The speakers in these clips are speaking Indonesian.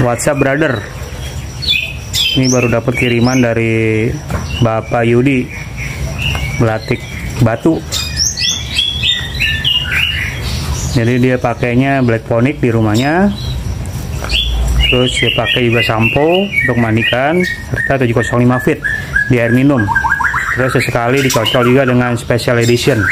WhatsApp brother. Ini baru dapat kiriman dari Bapak Yudi, Belatik Batu. Jadi dia pakainya Blackphonic di rumahnya. Terus dia pakai juga sampo untuk mandikan serta 705 feet di air minum. Terus sesekali dicocol juga dengan special edition.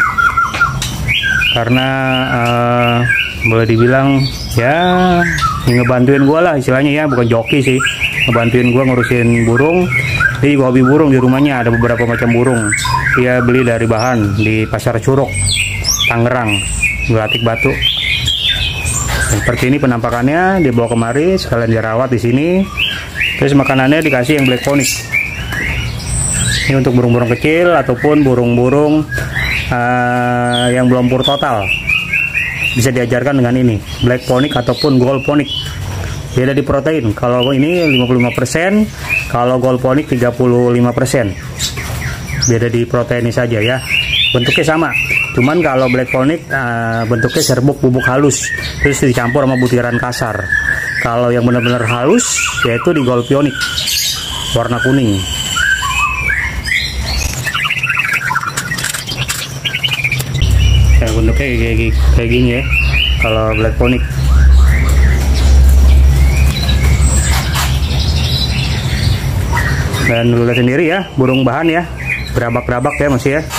Karena boleh dibilang ya ngebantuin gue lah istilahnya ya, bukan joki sih, ngebantuin gue ngurusin burung. Jadi gue hobi burung di rumahnya, ada beberapa macam burung. Dia beli dari bahan di Pasar Curug, Tangerang, Belatik Batu. Seperti ini penampakannya, dibawa kemari sekalian dirawat di sini. Terus makanannya dikasih yang Blackphonic. Ini untuk burung-burung kecil ataupun burung-burung yang belum pur total. Bisa diajarkan dengan ini, Blackphonic ataupun Goldphonic. Beda di protein. Kalau ini 55%, kalau Goldphonic 35%. Beda di protein saja ya. Bentuknya sama. Cuman kalau Blackphonic bentuknya serbuk bubuk halus, terus dicampur sama butiran kasar. Kalau yang benar-benar halus yaitu di Goldphonic, warna kuning. Bentuknya kayak gini ya kalau Blackphonic. Dan lu lihat sendiri ya, burung bahan ya, berabak-berabak ya masih ya.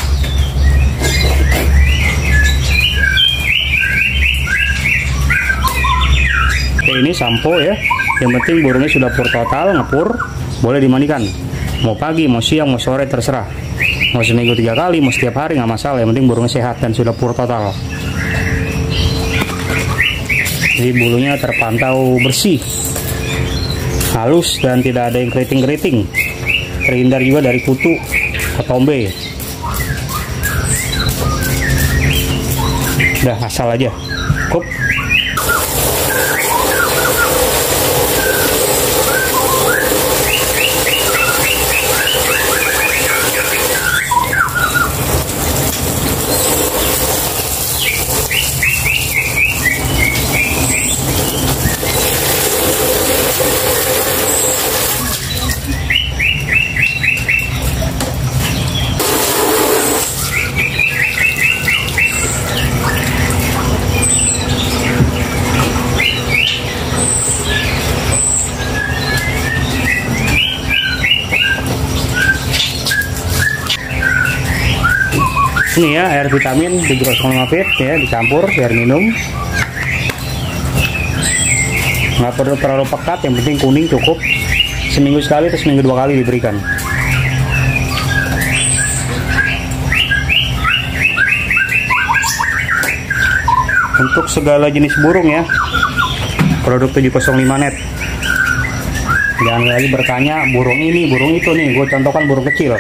Oke, ini sampo ya, yang penting burungnya sudah pur total, ngepur, boleh dimandikan. Mau pagi, mau siang, mau sore, terserah. Mau seminggu 3 kali, mau setiap hari, nggak masalah. Yang penting burungnya sehat dan sudah pur total. Jadi bulunya terpantau bersih, halus dan tidak ada yang keriting-keriting. Terhindar juga dari kutu, ketombe. Udah asal aja. Cukup. Ini ya air vitamin 705 feet ya, dicampur air minum. Nggak perlu terlalu pekat, yang penting kuning cukup. Seminggu sekali atau seminggu 2 kali diberikan. Untuk segala jenis burung ya, produk 705 net. Jangan lagi bertanya burung ini, burung itu nih. Gue contohkan burung kecil.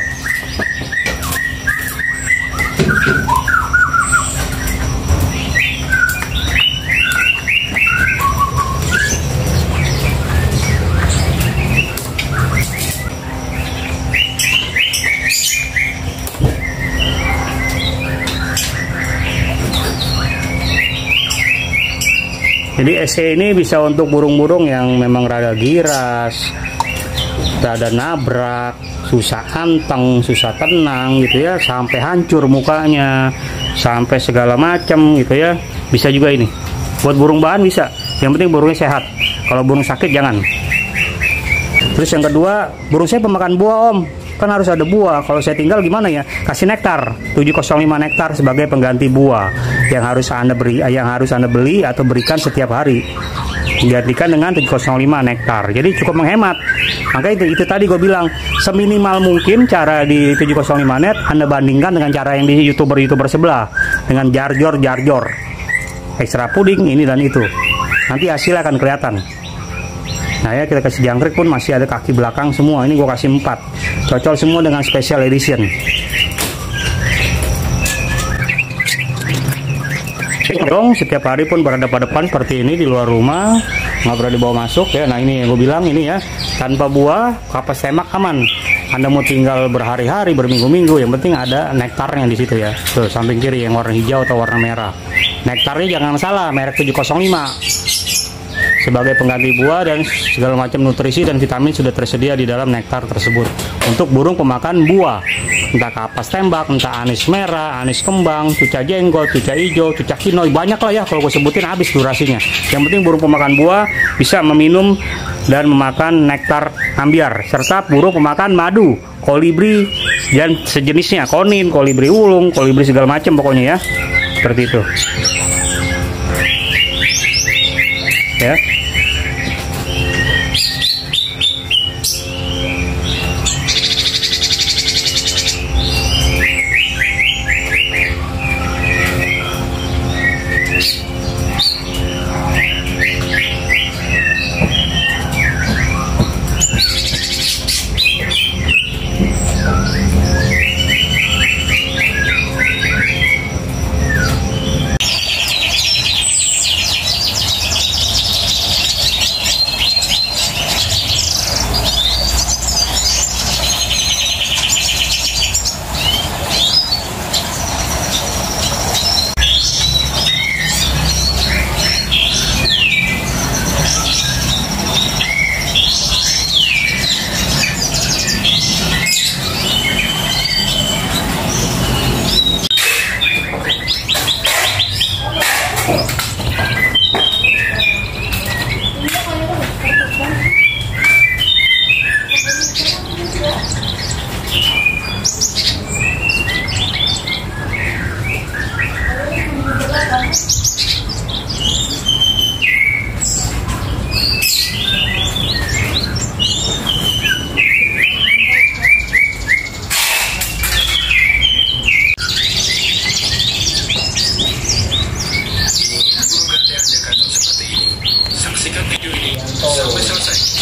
Jadi SE ini bisa untuk burung-burung yang memang rada giras, rada nabrak, susah anteng, susah tenang gitu ya, sampai hancur mukanya, sampai segala macam gitu ya. Bisa juga ini. Buat burung bahan bisa. Yang penting burungnya sehat. Kalau burung sakit jangan. Terus yang kedua, burung saya pemakan buah om. Kan harus ada buah. Kalau saya tinggal gimana ya? Kasih nektar. 705 nektar sebagai pengganti buah yang harus Anda beli atau berikan setiap hari. Digantikan dengan 705 nektar. Jadi cukup menghemat. Makanya itu tadi gue bilang, seminimal mungkin cara di 705 net Anda bandingkan dengan cara yang di YouTuber sebelah dengan jarjor. Ekstra puding ini dan itu. Nanti hasilnya akan kelihatan. Nah ya, kita kasih jangkrik pun masih ada kaki belakang semua. Ini gue kasih 4. Cocol semua dengan special edition. Dong, setiap hari pun berhadapan-hadapan seperti ini di luar rumah, nggak pernah dibawa masuk ya. Nah ini yang gue bilang ini ya, tanpa buah, kapas temak aman. Anda mau tinggal berhari-hari, berminggu-minggu, yang penting ada nektarnya di situ ya. Tuh samping kiri yang warna hijau atau warna merah. Nektarnya jangan salah, merek 705. sebagai pengganti buah, dan segala macam nutrisi dan vitamin sudah tersedia di dalam nektar tersebut untuk burung pemakan buah, entah kapas tembak, entah anis merah, anis kembang, cuca jenggot, cuca hijau, cuca kinoi, banyak lah ya, kalau gue sebutin habis durasinya. Yang penting burung pemakan buah bisa meminum dan memakan nektar ambiar, serta burung pemakan madu, kolibri dan sejenisnya, konin, kolibri ulung, kolibri segala macam pokoknya ya, seperti itu ya. Saksikan video ini sampai selesai.